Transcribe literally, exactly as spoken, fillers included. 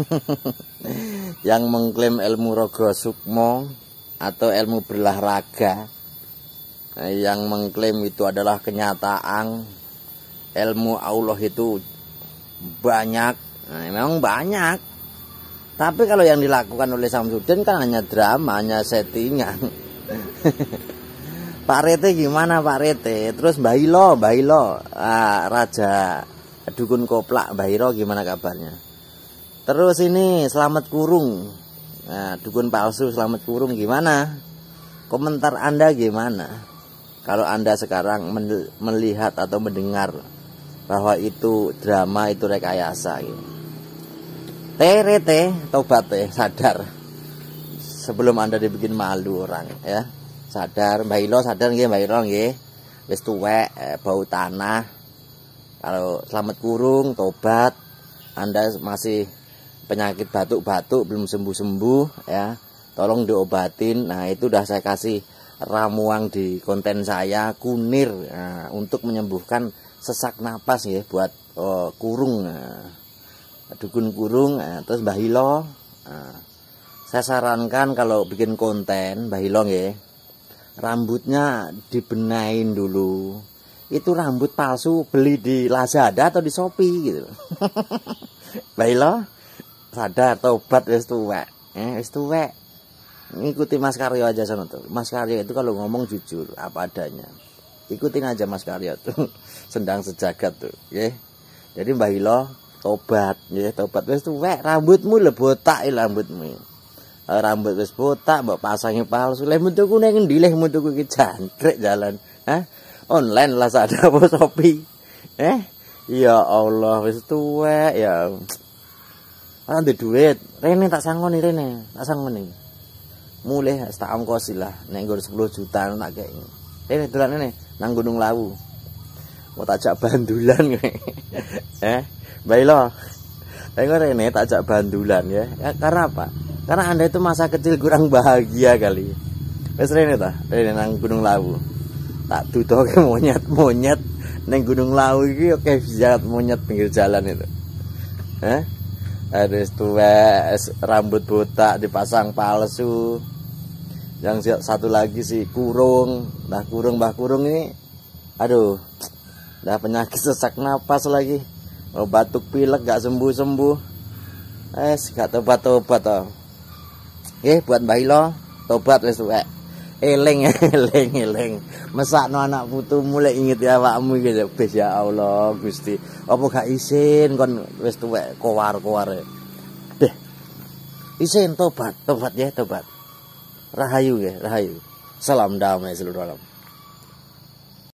yang mengklaim ilmu Rogo Sukmo atau ilmu berolahraga, yang mengklaim itu adalah kenyataan, ilmu Allah itu banyak. Nah, memang banyak. Tapi kalau yang dilakukan oleh Samsudin kan hanya drama, hanya settingan. Pak Rete gimana Pak Rete? Terus Mbah Ilo, Mbah Ilo, ah, Raja Dukun Koplak, Mbah Ilo gimana kabarnya? Terus ini Selamat Kurung, nah, dukun palsu Selamat Kurung gimana? Komentar Anda gimana? Kalau Anda sekarang melihat atau mendengar bahwa itu drama, itu rekayasa gitu. Terete, tobat teh, sadar. Sebelum Anda dibikin malu orang ya. Sadar, Mbah Ilo sadar nggih, Mbah Ilo nggih. Wis tuwek, eh, bau tanah. Kalau Selamat Kurung, tobat. Anda masih penyakit batuk-batuk belum sembuh-sembuh ya. Tolong diobatin. Nah, itu udah saya kasih ramuan di konten saya, kunir, nah, untuk menyembuhkan sesak napas ya buat oh, kurung. Nah. Dukun kurung, nah, terus Mbah Ilo, nah, saya sarankan kalau bikin konten Mbah Ilo ya, rambutnya dibenain dulu. Itu rambut palsu beli di Lazada atau di Shopee gitu. Mbah Ilo sadar, tobat, wis tuwek, eh wis tuwek. Ngikuti Mas Karyo aja sono tuh. Mas Karyo itu kalau ngomong jujur apa adanya. Ikutin aja Mas Karyo tuh. Sendang sejagat tuh, ya. Jadi Mbah Ilo tobat, ya, tobat wis tuwek, rambutmu le botak rambutmu. Rambut wis botak mbok pasangi palsu. Leh mutuku ning endi leh mutuku iki jantrek jalan. Hah? Online lah ada apa Shopee. Eh? Ya Allah wis tuwek ya. Ora ndek duit. Rene tak sangoni rene, tak sangoni. Mulih tak ongkosi lah nek nggon sepuluh juta tak kei. Rene dolan rene nang Gunung Lawu. Mau tajak bandulan kowe. Eh? Mbah Ilo, tengok Rene takjak bandulan ya. Ya. Karena apa? Karena Anda itu masa kecil kurang bahagia kali. Wes Rene ta, Rene nang Gunung Lawu. Tak dudoke monyet-monyet nang Gunung Lawu iki oke bisa monyet pinggir jalan itu. Hah? Ada tuwek, rambut botak dipasang palsu. Yang satu lagi si Kurung, Mbah Kurung, Mbah Kurung ini aduh. Dah penyakit sesak napas lagi. Oh, batuk pilek gak sembuh-sembuh. Eh, gak tobat-tobat toh. Eh, buat Mbah Ilo, tobat wis tuwek. Eling, eling, eling. Mesakno anak putu mulai inget ya awakmu iki wis ya Allah, Gusti. Apa gak isin kon wis tuwek kowar-kowar. Deh. Isin tobat, tobat ya, tobat. Rahayu ya, rahayu. Salam damai seluruh alam.